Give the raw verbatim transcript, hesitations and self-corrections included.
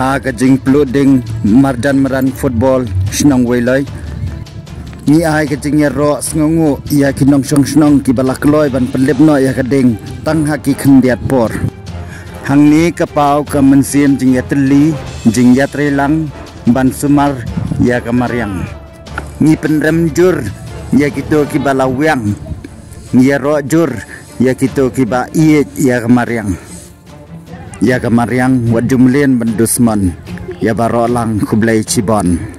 ha ka jing pluding mardan meran football snong weilai ni ai ka jing ya ro sngongu ya kinong song snong ki balak loi ban pelip no ya kading tang ha ki khndiat por hang ni ka pau ka mensim jing ya teli jing ya trelang ban sumar ya ka mariang ni penrem jur ya kito ki balawang ni ya ro jur ya kito ki ba iet ya ka mariang ya ka mariang wa jumlien ban dusman ya barolang kublai cibon.